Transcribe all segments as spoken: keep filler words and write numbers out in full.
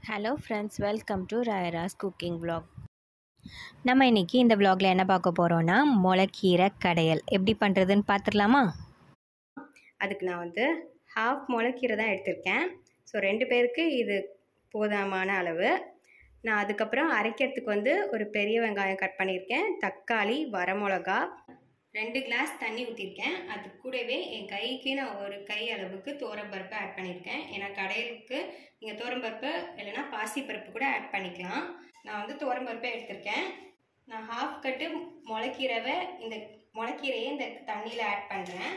Hello friends, welcome to Rayaras cooking vlog. நம்ம இன்றைக்கி இந்த vlogல என்ன பார்க்க போகிறோன்னா முளைக்கீரை கடையல் எப்படி பண்ணுறதுன்னு பார்த்துடலாமா? அதுக்கு நான் வந்து ஹாஃப் முளைக்கீரை தான் எடுத்திருக்கேன். ஸோ ரெண்டு பேருக்கு இது போதுமான அளவு. நான் அதுக்கப்புறம் அரைக்கிறதுக்கு வந்து ஒரு பெரிய வெங்காயம் கட் பண்ணியிருக்கேன், தக்காளி, வரமிளகா, ரெண்டு கிளாஸ் தண்ணி ஊற்றிருக்கேன். அது கூடவே என் கைக்கு நான் ஒரு கை அளவுக்கு தோரம்பருப்பு ஆட் பண்ணியிருக்கேன். ஏன்னா கடையிலுக்கு நீங்கள் தோரம்பருப்பு இல்லைன்னா பாசிப்பருப்பு கூட ஆட் பண்ணிக்கலாம். நான் வந்து தோரம்பருப்பே எடுத்திருக்கேன். நான் ஹாஃப் கட்டு முளைக்கீரைவை இந்த முளைக்கீரையை இந்த தண்ணியில் ஆட் பண்ணுறேன்.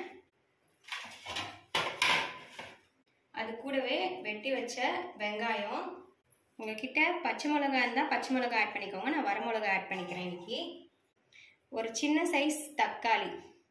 அது கூடவே வெட்டி வச்ச வெங்காயம், உங்கள்கிட்ட பச்சை மிளகா இருந்தால் பச்சை மிளகா ஆட் பண்ணிக்கோங்க. நான் வரமிளகா ஆட் பண்ணிக்கிறேன் இன்றைக்கி. ஒரு சின்ன சைஸ் தக்காளி,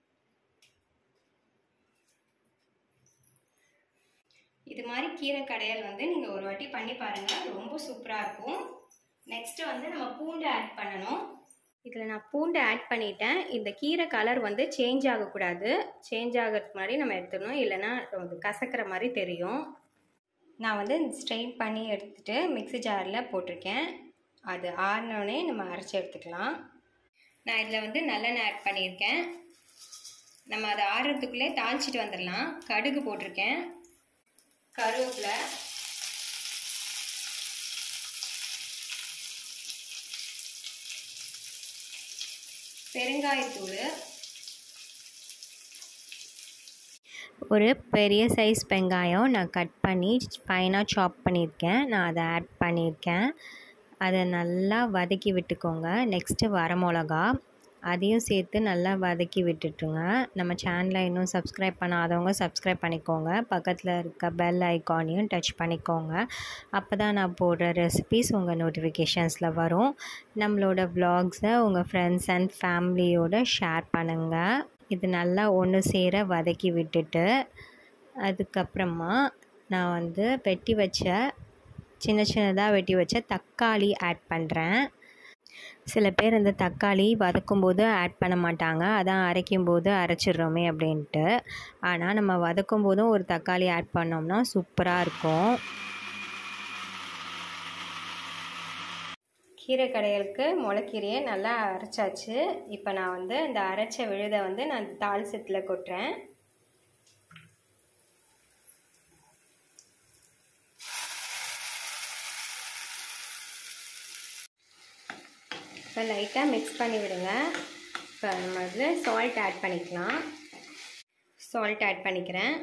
இது மாதிரி கீரை கடையல் வந்து நீங்கள் ஒரு வாட்டி பண்ணி பாருங்கள், ரொம்ப சூப்பராக இருக்கும். நெக்ஸ்ட்டு வந்து நம்ம பூண்டு ஆட் பண்ணணும். இதில் நான் பூண்டு ஆட் பண்ணிட்டேன். இந்த கீரை கலர் வந்து சேஞ்ச் ஆகக்கூடாது. சேஞ்ச் ஆகிறதுக்கு முன்னாடி நம்ம எடுத்துடணும், இல்லைன்னா ரொம்ப கசக்கிற மாதிரி தெரியும். நான் வந்து ஸ்ட்ரெயின் பண்ணி எடுத்துகிட்டு மிக்ஸி ஜாரில் போட்டிருக்கேன். அது ஆறினோடனே நம்ம அரைச்சி எடுத்துக்கலாம். நான் இதில் வந்து நல்லெண்ணெய் ஆட் பண்ணியிருக்கேன். நம்ம அதை ஆறுறதுக்குள்ளே தாளிச்சிட்டு வந்துடலாம். கடுகு போட்டிருக்கேன், கருவேப்பிலை, பெருங்காயத்தூள், ஒரு பெரிய சைஸ் வெங்காயம் நான் கட் பண்ணி ஃபைனாக சாப் பண்ணியிருக்கேன். நான் அதை ஆட் பண்ணியிருக்கேன். அதை நல்லா வதக்கி விட்டுக்கோங்க. நெக்ஸ்ட்டு வரமிளகா, அதையும் சேர்த்து நல்லா வதக்கி விட்டுட்டுங்க. நம்ம சேனலை இன்னும் சப்ஸ்கிரைப் பண்ணாதவங்க சப்ஸ்கிரைப் பண்ணிக்கோங்க. பக்கத்தில் இருக்க பெல் ஐக்கானையும் டச் பண்ணிக்கோங்க. அப்போ தான் நான் போடுற ரெசிபீஸ் உங்கள் நோட்டிஃபிகேஷன்ஸில் வரும். நம்மளோட vlogsஸை உங்கள் ஃப்ரெண்ட்ஸ் அண்ட் ஃபேமிலியோடு ஷேர் பண்ணுங்கள். இது நல்லா ஒன்று சேர வதக்கி விட்டுட்டு அதுக்கப்புறமா நான் வந்து வெட்டி வச்ச சின்ன சின்னதாக வெட்டி வச்ச தக்காளி ஆட் பண்ணுறேன். சில பேர் இந்த தக்காளி வதக்கும்போது ஆட் பண்ண மாட்டாங்க, அதான் அரைக்கும்போது அரைச்சிடுறோமே அப்படின்ட்டு. ஆனால் நம்ம வதக்கும் போதும் ஒரு தக்காளி ஆட் பண்ணோம்னா சூப்பராக இருக்கும். கீரை கடையலுக்கு முளைக்கீரையை நல்லா அரைச்சாச்சு. இப்போ நான் வந்து இந்த அரைச்ச விழுதை வந்து நான் தாளிசத்தில் கொட்டுறேன். இப்போ லைட்டாக மிக்ஸ் பண்ணி விடுங்க. இப்போ நம்ம அதில் சால்ட் ஆட் பண்ணிக்கலாம். சால்ட் ஆட் பண்ணிக்கிறேன்.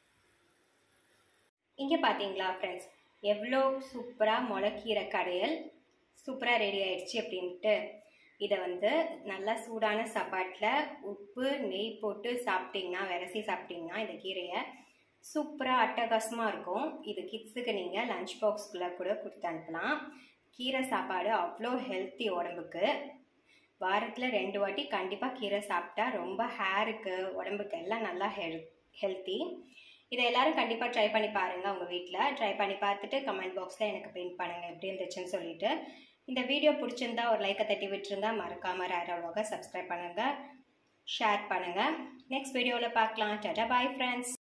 இங்கே பார்த்தீங்களா ஃப்ரெண்ட்ஸ், எவ்வளோ சூப்பராக முளைக்கீரை கடையல் சூப்பராக ரெடி ஆயிடுச்சு அப்படின்ட்டு. இதை வந்து நல்லா சூடான சாப்பாட்டில் உப்பு நெய் போட்டு சாப்பிட்டிங்கன்னா, விரசி சாப்பிட்டிங்கன்னா இந்த கீரையை சூப்பராக அட்டகாசமாக இருக்கும். இது கிட்ஸுக்கு நீங்கள் லஞ்ச் பாக்ஸ்குள்ளே கூட கொடுத்து அனுப்பலாம். கீரை சாப்பாடு அவ்வளோ ஹெல்த்தி உடம்புக்கு. வாரத்தில் ரெண்டு வாட்டி கண்டிப்பாக கீரை சாப்பிட்டா ரொம்ப ஹேருக்கு உடம்புக்கு எல்லாம் நல்லா ஹெல் ஹெல்த்தி. இதை எல்லோரும் கண்டிப்பாக ட்ரை பண்ணி பாருங்கள். உங்கள் வீட்டில் ட்ரை பண்ணி பார்த்துட்டு கமெண்ட் பாக்ஸில் எனக்கு பிரிண்ட் பண்ணுங்கள் எப்படி இருந்துச்சுன்னு சொல்லிவிட்டு. இந்த வீடியோ பிடிச்சிருந்தா ஒரு லைக்கை தட்டி விட்டுருந்தா மறக்காமல் ராயராஸ் சப்ஸ்கிரைப் பண்ணுங்கள், ஷேர் பண்ணுங்கள். நெக்ஸ்ட் வீடியோவில் பார்க்கலாம். Tata, bye friends.